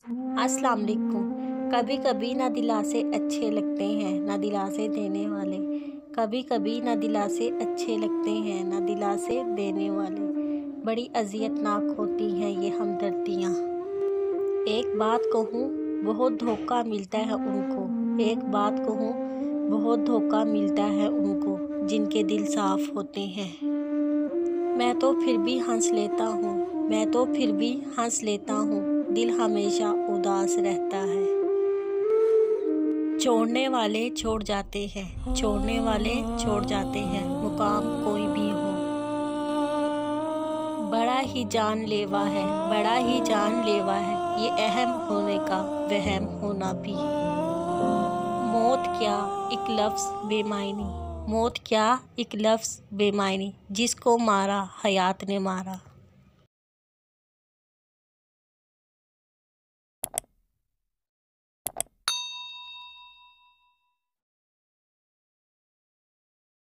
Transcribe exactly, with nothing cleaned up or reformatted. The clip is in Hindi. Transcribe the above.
अस्सलाम वालेकुम। कभी कभी ना दिलासे अच्छे लगते हैं ना दिलासे देने वाले। कभी कभी ना दिलासे अच्छे लगते हैं ना दिलासे देने वाले। बड़ी अज़ियतनाक होती हैं ये हमदर्दियाँ। एक बात कहूँ बहुत धोखा मिलता है उनको। एक बात कहूँ बहुत धोखा मिलता है उनको जिनके दिल साफ़ होते हैं। मैं तो फिर भी हंस लेता हूँ मैं तो फिर भी हंस लेता हूँ दिल हमेशा उदास रहता है। छोड़ने वाले छोड़ जाते हैं छोड़ने वाले छोड़ जाते हैं मुकाम कोई भी हो। बड़ा ही जानलेवा है बड़ा ही जानलेवा है ये अहम होने का वहम होना भी। मौत क्या एक लफ्ज़ बेमायनी मौत क्या एक लफ्ज़ बेमायनी जिसको मारा हयात ने मारा।